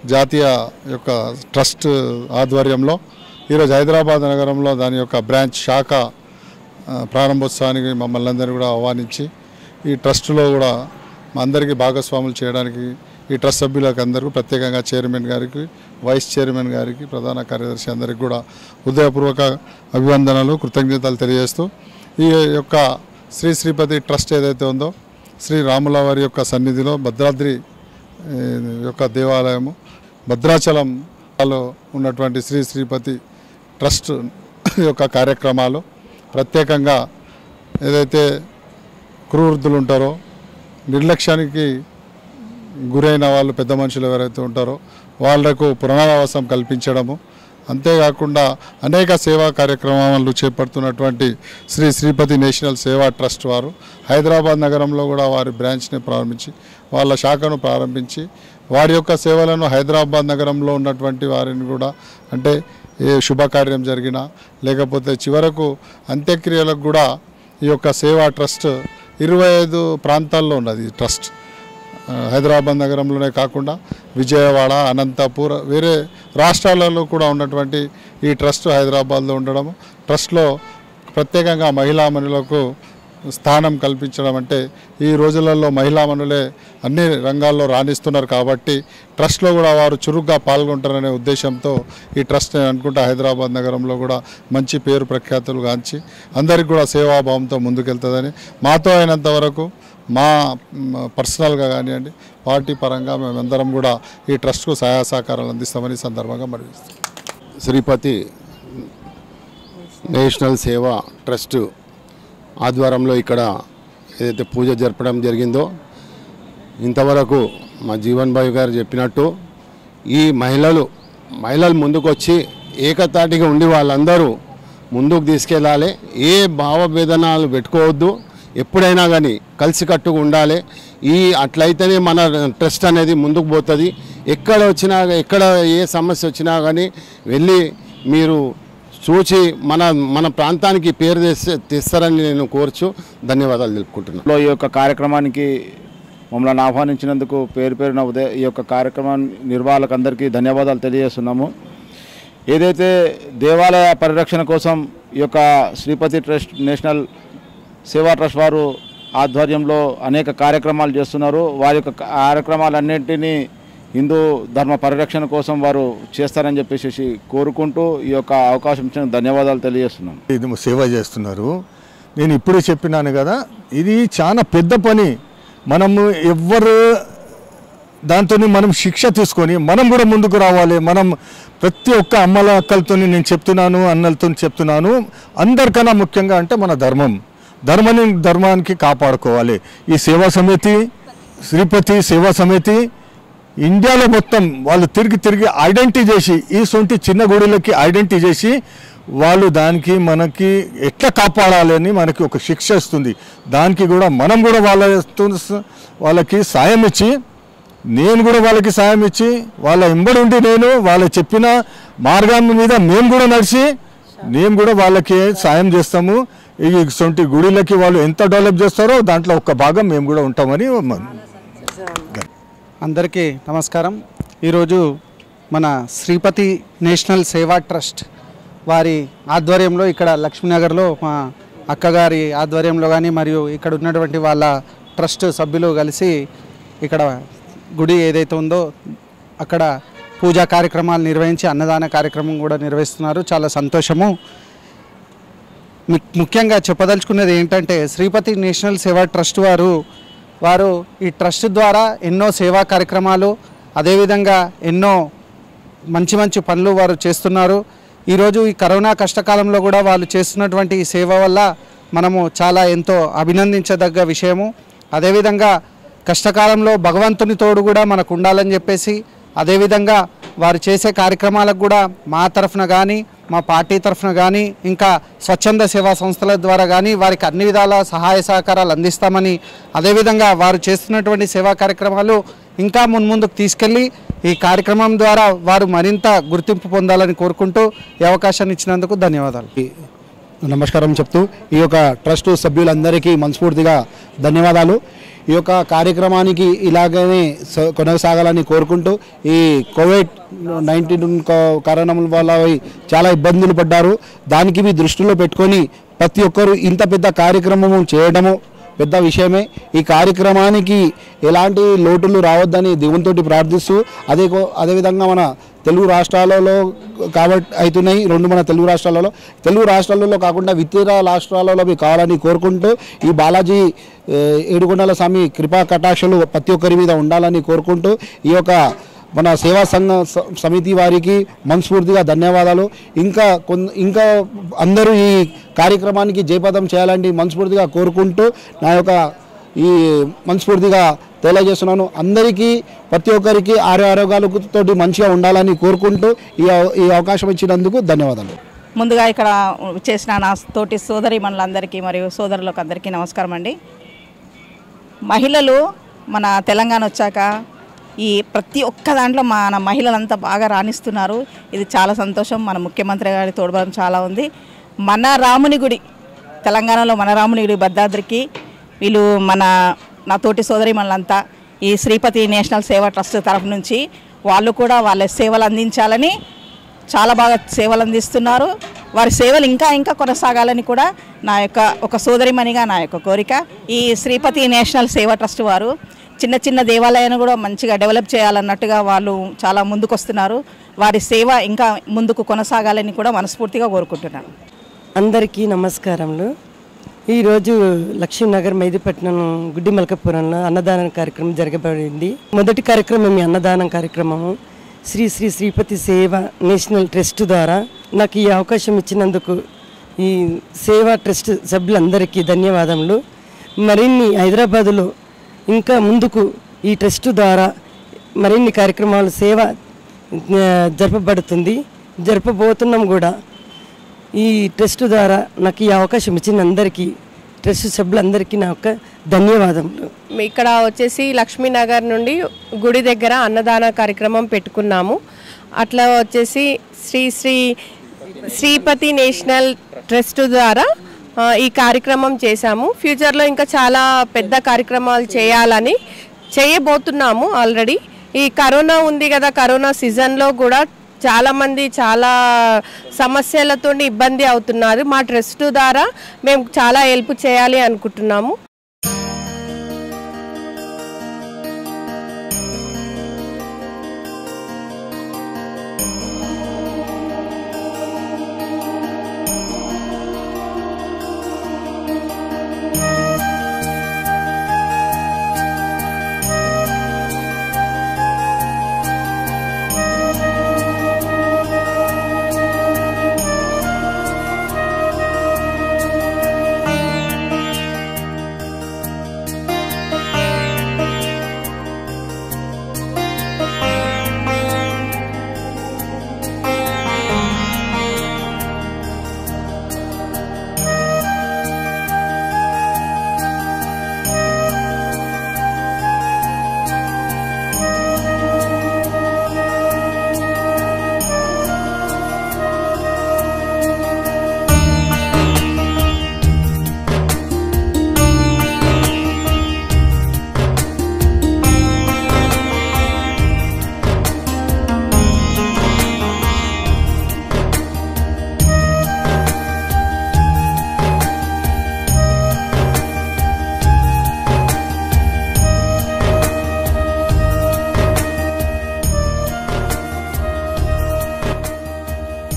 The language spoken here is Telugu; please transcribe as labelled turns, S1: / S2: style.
S1: జాతీయ యొక్క ట్రస్ట్ ఆధ్వర్యంలో ఈరోజు హైదరాబాద్ నగరంలో దాని యొక్క బ్రాంచ్ శాఖ ప్రారంభోత్సవానికి మమ్మల్ని అందరినీ కూడా ఆహ్వానించి ఈ ట్రస్టులో కూడా మా అందరికీ భాగస్వాములు చేయడానికి ఈ ట్రస్ట్ సభ్యులకు అందరికీ ప్రత్యేకంగా చైర్మన్ గారికి, వైస్ చైర్మన్ గారికి, ప్రధాన కార్యదర్శి అందరికీ కూడా హృదయపూర్వక అభివందనలు, కృతజ్ఞతలు తెలియజేస్తూ ఈ యొక్క శ్రీ శ్రీపతి ట్రస్ట్ ఏదైతే ఉందో శ్రీ రాముల వారి యొక్క సన్నిధిలో భద్రాద్రి యొక్క దేవాలయము భద్రాచలంలో ఉన్నటువంటి శ్రీ శ్రీపతి ట్రస్ట్ యొక్క కార్యక్రమాలు ప్రత్యేకంగా ఏదైతే క్రూవృద్ధులు ఉంటారో, నిర్లక్ష్యానికి గురైన వాళ్ళు, పెద్ద మనుషులు ఎవరైతే ఉంటారో వాళ్లకు పునరావాసం కల్పించడము, అంతేకాకుండా అనేక సేవా కార్యక్రమాలు చేపడుతున్నటువంటి శ్రీ శ్రీపతి నేషనల్ సేవా ట్రస్ట్ వారు హైదరాబాద్ నగరంలో కూడా వారి బ్రాంచ్ని ప్రారంభించి వాళ్ళ శాఖను ప్రారంభించి వారి యొక్క సేవలను హైదరాబాద్ నగరంలో ఉన్నటువంటి వారిని కూడా అంటే ఏ శుభకార్యం జరిగినా లేకపోతే చివరకు అంత్యక్రియలకు కూడా ఈ యొక్క సేవా ట్రస్ట్ 25 ప్రాంతాల్లో ఉన్నది. ఈ ట్రస్ట్ హైదరాబాద్ నగరంలోనే కాకుండా విజయవాడ, అనంతపూర్, వేరే రాష్ట్రాలలో కూడా ఉన్నటువంటి ఈ ట్రస్ట్ హైదరాబాద్లో ఉండడము, ట్రస్ట్లో ప్రత్యేకంగా మహిళామణులకు స్థానం కల్పించడం అంటే ఈ రోజులలో మహిళామణులే అన్ని రంగాల్లో రాణిస్తున్నారు కాబట్టి ట్రస్ట్లో కూడా వారు చురుగ్గా పాల్గొంటారనే ఉద్దేశంతో ఈ ట్రస్ట్ అనుకుంటా హైదరాబాద్ నగరంలో కూడా మంచి పేరు ప్రఖ్యాతులు గాంచి అందరికీ కూడా సేవాభావంతో ముందుకెళ్తుందని మాతో అయినంత వరకు మా పర్సనల్గా కానివ్వండి పార్టీ పరంగా మేమందరం కూడా ఈ ట్రస్ట్కు సహాయ సహకారాలు అందిస్తామని సందర్భంగా మరి
S2: శ్రీపతి నేషనల్ సేవా ట్రస్ట్ ఆధ్వర్యంలో ఇక్కడ ఏదైతే పూజ జరపడం జరిగిందో ఇంతవరకు మా జీవన్ భాయ్ గారు చెప్పినట్టు ఈ మహిళలు ముందుకు వచ్చి ఏకతాటిగా ఉండి వాళ్ళందరూ ముందుకు తీసుకెళ్ళాలి. ఏ భావభేదనాలు పెట్టుకోవద్దు, ఎప్పుడైనా కానీ కలిసికట్టుగా ఉండాలి. అట్లయితేనే మన ట్రస్ట్ అనేది ముందుకు పోతుంది. ఎక్కడ ఏ సమస్య వచ్చినా కానీ వెళ్ళి మీరు చూచి మన ప్రాంతానికి పేరు తెస్తారని నేను కోరుచు ధన్యవాదాలు తెలుపుకుంటున్నాను.
S3: ఈ యొక్క కార్యక్రమానికి మమ్మల్ని ఆహ్వానించినందుకు పేరున ఈ యొక్క కార్యక్రమం నిర్వాహకులకు అందరికీ ధన్యవాదాలు తెలియజేస్తున్నాము. ఏదైతే దేవాలయ పరిరక్షణ కోసం ఈ యొక్క Sripathi trust national Seva trust వారు ఆధ్వర్యంలో అనేక కార్యక్రమాలు చేస్తున్నారు. వారి యొక్క కార్యక్రమాలన్నింటినీ హిందూ ధర్మ పరిరక్షణ కోసం వారు చేస్తారని చెప్పేసి కోరుకుంటూ ఈ యొక్క అవకాశం ఇచ్చిన ధన్యవాదాలు తెలియజేస్తున్నాను.
S4: ఇది సేవ చేస్తున్నారు. నేను ఇప్పుడు చెప్పినాను కదా, ఇది చాలా పెద్ద పని. మనము ఎవ్వరు దాంతో మనం శిక్ష తీసుకొని మనం కూడా ముందుకు రావాలి. మనం ప్రతి ఒక్క అమ్మల అక్కలతో నేను చెప్తున్నాను, అన్నలతో చెప్తున్నాను, అందరికన్నా ముఖ్యంగా అంటే మన ధర్మానికి కాపాడుకోవాలి. ఈ సేవా సమితి, శ్రీపతి సేవా సమితి ఇండియాలో మొత్తం వాళ్ళు తిరిగి ఐడెంటిటీ చేసి ఈ సొంటి చిన్న గుడిలకి ఐడెంటిటీ చేసి వాళ్ళు దానికి మనకి ఎట్లా కాపాడాలి అని మనకి ఒక శిక్ష ఇస్తుంది. దానికి కూడా మనం కూడా వాళ్ళకి సాయం ఇచ్చి, నేను కూడా వాళ్ళకి సాయం ఇచ్చి వాళ్ళ ఎంబడి ఉండి నేను వాళ్ళ చెప్పిన మార్గాన్ని మీద మేము కూడా నడిచి మేము కూడా వాళ్ళకి సాయం చేస్తాము. ఈ సొంటి గుడిలకి వాళ్ళు ఎంత డెవలప్ చేస్తారో దాంట్లో ఒక భాగం మేము కూడా ఉంటామని.
S5: అందరికీ నమస్కారం. ఈరోజు మన శ్రీపతి నేషనల్ సేవా ట్రస్ట్ వారి ఆధ్వర్యంలో ఇక్కడ లక్ష్మీనగర్లో మా అక్కగారి ఆధ్వర్యంలో కానీ మరియు ఇక్కడ ఉన్నటువంటి వాళ్ళ ట్రస్ట్ సభ్యులు కలిసి ఇక్కడ గుడి ఏదైతే ఉందో అక్కడ పూజా కార్యక్రమాలు నిర్వహించి అన్నదాన కార్యక్రమం కూడా నిర్వహిస్తున్నారు. చాలా సంతోషము. ముఖ్యంగా చెప్పదలుచుకున్నది ఏంటంటే శ్రీపతి నేషనల్ సేవా ట్రస్ట్ వారు ఈ ట్రస్ట్ ద్వారా ఎన్నో సేవా కార్యక్రమాలు అదేవిధంగా ఎన్నో మంచి పనులు వారు చేస్తున్నారు. ఈరోజు ఈ కరోనా కష్టకాలంలో కూడా వాళ్ళు చేస్తున్నటువంటి ఈ సేవ వల్ల మనము చాలా ఎంతో అభినందించదగ్గ విషయము. అదేవిధంగా కష్టకాలంలో భగవంతుని తోడు కూడా మనకు ఉండాలని చెప్పేసి అదేవిధంగా వారు చేసే కార్యక్రమాలకు కూడా మా తరఫున కానీ మా పార్టీ తరఫున కానీ ఇంకా స్వచ్ఛంద సేవా సంస్థల ద్వారా కానీ వారికి అన్ని విధాల సహాయ సహకారాలు అందిస్తామని అదేవిధంగా వారు చేస్తున్నటువంటి సేవా కార్యక్రమాలు ఇంకా ముందుకు తీసుకెళ్ళి ఈ కార్యక్రమం ద్వారా వారు మరింత గుర్తింపు పొందాలని కోరుకుంటూ ఈ అవకాశాన్ని ఇచ్చినందుకు ధన్యవాదాలు.
S6: నమస్కారం చెప్తూ ఈ యొక్క ట్రస్ట్ సభ్యులందరికీ మనస్ఫూర్తిగా ధన్యవాదాలు. ఈ యొక్క కార్యక్రమానికి ఇలాగనే కొనసాగాలని కోరుకుంటూ ఈ కోవిడ్-19 కారణం వల్ల చాలా ఇబ్బందులు పడ్డారు. దానికి దృష్టిలో పెట్టుకొని ప్రతి ఒక్కరు ఇంత పెద్ద కార్యక్రమం చేయడము పెద్ద విషయమే. ఈ కార్యక్రమానికి ఎలాంటి లోటులు రావద్దని దేవునితోటి ప్రార్థిస్తూ అదేవిధంగా మన తెలుగు రాష్ట్రాలలో కాబట్టి అవుతున్నాయి రెండు మన తెలుగు రాష్ట్రాలలో కాకుండా ఇతర రాష్ట్రాలలో కావాలని కోరుకుంటూ ఈ బాలాజీ ఏడుకొండల స్వామి కృపా కటాక్షలు ప్రతి ఒక్కరి మీద ఉండాలని కోరుకుంటూ ఈ యొక్క మన సేవా సంఘ సమితి వారికి మనస్ఫూర్తిగా ధన్యవాదాలు. ఇంకా అందరూ ఈ కార్యక్రమానికి జయపదం చేయాలని మనస్ఫూర్తిగా కోరుకుంటూ నా యొక్క ఈ మనస్ఫూర్తిగా తెలియజేస్తున్నాను. అందరికీ ప్రతి ఒక్కరికి ఆరోగ్యాలతో మంచిగా ఉండాలని కోరుకుంటూ ఈ అవకాశం ఇచ్చినందుకు ధన్యవాదాలు.
S7: ముందుగా ఇక్కడ చేసిన నా తోటి సోదరి మనులందరికీ మరియు సోదరులకు అందరికీ నమస్కారం అండి. మహిళలు మన తెలంగాణ వచ్చాక ఈ ప్రతి ఒక్క దాంట్లో మన మహిళలంతా బాగా రాణిస్తున్నారు. ఇది చాలా సంతోషం. మన ముఖ్యమంత్రి గారి తోడ్బలం చాలా ఉంది. మన రాముని గుడి తెలంగాణలో మన రాముని గుడి భద్రాద్రికి వీళ్ళు నా తోటి సోదరి మనలంతా ఈ శ్రీపతి నేషనల్ సేవా ట్రస్ట్ తరఫు నుంచి వాళ్ళు కూడా వాళ్ళ సేవలు అందించాలని చాలా బాగా సేవలు అందిస్తున్నారు. వారి సేవలు ఇంకా కొనసాగాలని కూడా నా యొక్క ఒక సోదరిమణిగా నా యొక్క కోరిక. ఈ శ్రీపతి నేషనల్ సేవా ట్రస్ట్ వారు చిన్న దేవాలయాన్ని కూడా మంచిగా డెవలప్ చేయాలన్నట్టుగా వాళ్ళు చాలా ముందుకు వస్తున్నారు. వారి సేవ ఇంకా ముందుకు కొనసాగాలని కూడా మనస్ఫూర్తిగా కోరుకుంటున్నాను.
S8: అందరికీ నమస్కారములు. ఈరోజు లక్ష్మీనగర్ మైదీపట్నం గుడ్డి మల్కపురంలో అన్నదానం కార్యక్రమం జరగబడింది. మొదటి కార్యక్రమం ఈ అన్నదానం కార్యక్రమము శ్రీపతి సేవ నేషనల్ ట్రస్ట్ ద్వారా నాకు ఈ అవకాశం ఇచ్చినందుకు ఈ సేవా ట్రస్ట్ సభ్యులందరికీ ధన్యవాదములు. మరిన్ని హైదరాబాదులో ఇంకా ముందుకు ఈ ట్రస్ట్ ద్వారా మరిన్ని కార్యక్రమాలు సేవ జరపబోతున్నాం కూడా. ఈ ట్రస్ట్ ద్వారా నాకు ఈ అవకాశం ఇచ్చిన అందరికీ ట్రస్ట్ సభ్యులందరికీ నా యొక్క ధన్యవాదములు.
S9: ఇక్కడ వచ్చేసి లక్ష్మీనగర్ నుండి గుడి దగ్గర అన్నదాన కార్యక్రమం పెట్టుకున్నాము. అట్లా వచ్చేసి శ్రీపతి నేషనల్ ట్రస్ట్ ద్వారా ఈ కార్యక్రమం చేశాము. ఫ్యూచర్లో ఇంకా చాలా పెద్ద కార్యక్రమాలు చేయబోతున్నాము. ఆల్రెడీ ఈ కరోనా ఉంది కదా, కరోనా సీజన్లో కూడా చాలామంది చాలా సమస్యలతో ఇబ్బంది అవుతున్నారు. మా ట్రస్ట్ ద్వారా మేము చాలా హెల్ప్ చేయాలి అనుకుంటున్నాము.